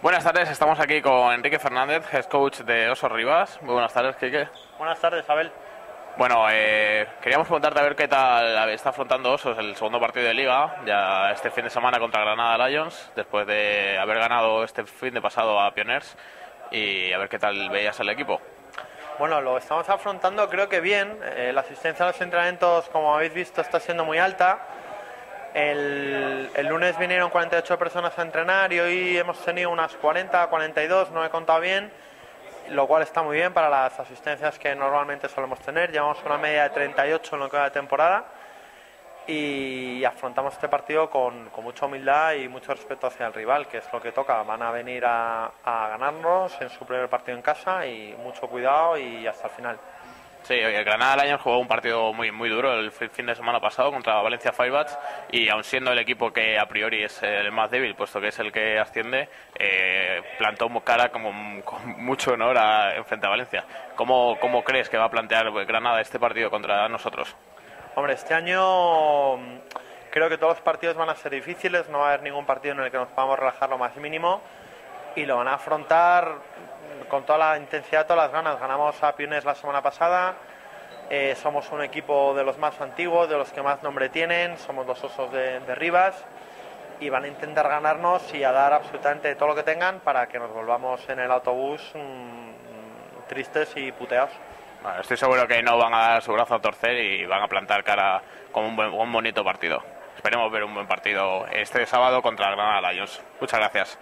Buenas tardes, estamos aquí con Enrique Fernández, head coach de Osos Rivas. Muy buenas tardes, Quique. Buenas tardes, Abel. Bueno, queríamos preguntarte a ver qué tal está afrontando Osos el segundo partido de Liga, ya este fin de semana contra Granada Lions, después de haber ganado este fin de pasado a Pioners, y a ver qué tal veías el equipo. Bueno, lo estamos afrontando creo que bien. La asistencia a los entrenamientos, como habéis visto, está siendo muy alta. El lunes vinieron 48 personas a entrenar y hoy hemos tenido unas 40, 42, no he contado bien, lo cual está muy bien para las asistencias que normalmente solemos tener. Llevamos una media de 38 en lo que va de temporada y afrontamos este partido con mucha humildad y mucho respeto hacia el rival, que es lo que toca. Van a venir a ganarnos en su primer partido en casa y mucho cuidado y hasta el final. Sí, el Granada Lions jugó un partido muy duro el fin de semana pasado contra Valencia Firebats y aun siendo el equipo que a priori es el más débil, puesto que es el que asciende, plantó cara con mucho honor frente a Valencia. ¿Cómo crees que va a plantear Granada este partido contra nosotros? Hombre, este año creo que todos los partidos van a ser difíciles, no va a haber ningún partido en el que nos podamos relajar lo más mínimo y lo van a afrontar con toda la intensidad, todas las ganas. Ganamos a Pioners la semana pasada, somos un equipo de los más antiguos, de los que más nombre tienen, somos los Osos de Rivas y van a intentar ganarnos y a dar absolutamente todo lo que tengan para que nos volvamos en el autobús tristes y puteados. Bueno, estoy seguro que no van a dar su brazo a torcer y van a plantar cara con un bonito partido. Esperemos ver un buen partido este sábado contra Granada Lions. Muchas gracias.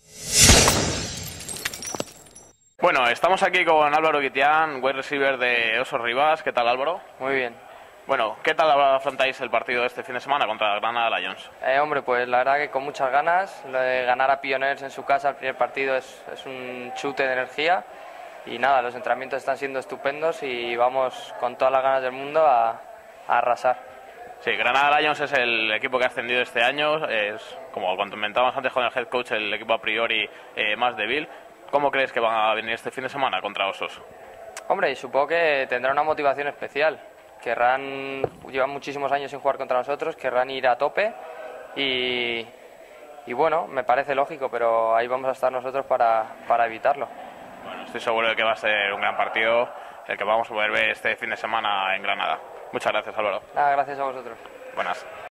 Bueno, estamos aquí con Álvaro Guitián, wide receiver de Osos Rivas. ¿Qué tal, Álvaro? Muy bien. Bueno, ¿qué tal afrontáis el partido de este fin de semana contra Granada Lions? Hombre, pues la verdad que con muchas ganas. Lo de ganar a Pioners en su casa el primer partido es un chute de energía. Y nada, los entrenamientos están siendo estupendos y vamos con todas las ganas del mundo a arrasar. Sí, Granada Lions es el equipo que ha ascendido este año. Es, como comentábamos antes con el head coach, el equipo a priori más débil. ¿Cómo crees que van a venir este fin de semana contra Osos? Hombre, y supongo que tendrán una motivación especial. Llevan muchísimos años sin jugar contra nosotros, querrán ir a tope y bueno, me parece lógico, pero ahí vamos a estar nosotros para evitarlo. Bueno, estoy seguro de que va a ser un gran partido el que vamos a poder ver este fin de semana en Granada. Muchas gracias, Álvaro. Nada, gracias a vosotros. Buenas.